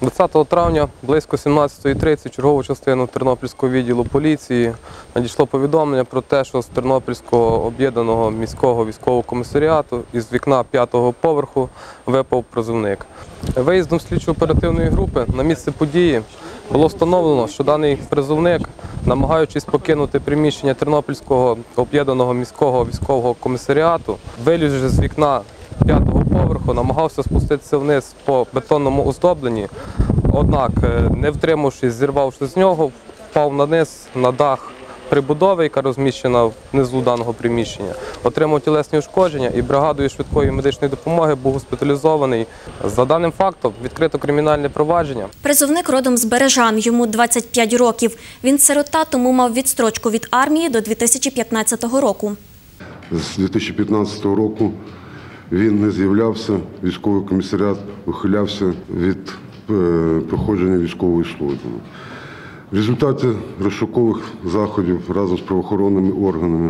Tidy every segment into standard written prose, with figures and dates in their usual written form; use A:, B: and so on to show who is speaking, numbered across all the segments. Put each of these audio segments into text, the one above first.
A: 20 травня близько 17:30 чергову частину Тернопільського відділу поліції надійшло повідомлення про те, що з Тернопільського об'єднаного міського військового комісаріату із вікна 5-го поверху випав призовник. Виїздом слідчо-оперативної групи на місце події було встановлено, що даний призовник, намагаючись покинути приміщення Тернопільського об'єднаного міського військового комісаріату, вилізши з вікна 5-го поверху, намагався спуститися вниз по бетонному оздобленні, однак, не втримавшись, зірвавши з нього, впав на низ, на дах прибудови, яка розміщена внизу даного приміщення, отримав тілесні ушкодження і бригадою швидкої медичної допомоги був госпіталізований. За даним фактом відкрито кримінальне провадження.
B: Призовник родом з Бережан, йому 25 років. Він сирота, тому мав відстрочку від армії до 2015 року.
C: З 2015 року він не з'являвся, військовий комісаріат ухилявся від проходження військової служби. В результаті розшукових заходів разом з правоохоронними органами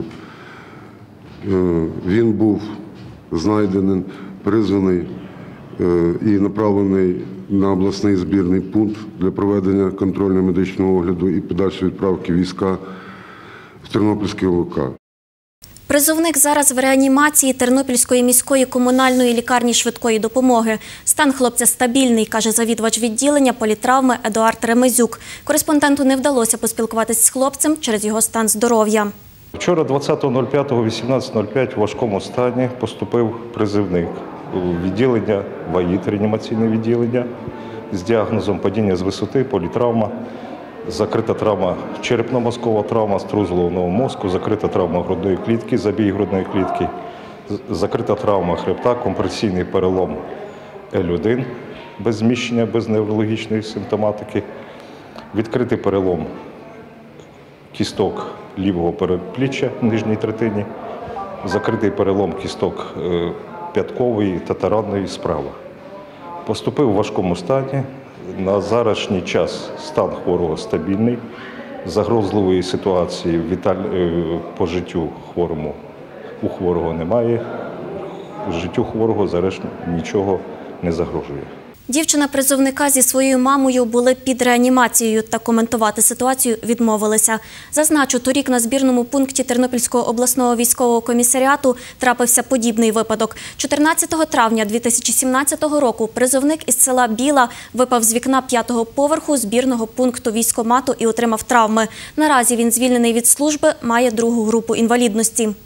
C: він був знайдений, призваний і направлений на обласний збірний пункт для проведення контрольно-медичного огляду і подальшої відправки війська в Тернопільський ОВК.
B: Призовник зараз в реанімації Тернопільської міської комунальної лікарні швидкої допомоги. Стан хлопця стабільний, каже завідувач відділення політравми Едуард Ремезюк. Кореспонденту не вдалося поспілкуватися з хлопцем через його стан здоров'я.
D: Вчора 20.05-18.05 в важкому стані поступив призовник у відділення ВАІТ, реанімаційне відділення, з діагнозом падіння з висоти, політравма. Закрита травма черепно-мозкова травма, струс головного мозку, закрита травма грудної клітки, забій грудної клітки, закрита травма хребта, компресійний перелом L1 без зміщення, без неврологічної симптоматики, відкритий перелом кісток лівого передпліччя в нижній третині, закритий перелом кісток п'яткової та таранної справа. Поступив у важкому стані. На зарашній час стан хворого стабільний, загрозливої ситуації по життю у хворого немає, життю хворого зараз нічого не загрожує.
B: Дівчина призовника зі своєю мамою були під реанімацією та коментувати ситуацію відмовилися. Зазначу, торік на збірному пункті Тернопільського обласного військового комісаріату трапився подібний випадок. 14 травня 2017 року призовник із села Біла випав з вікна 5-го поверху збірного пункту військкомату і отримав травми. Наразі він звільнений від служби, має 2-гу групу інвалідності.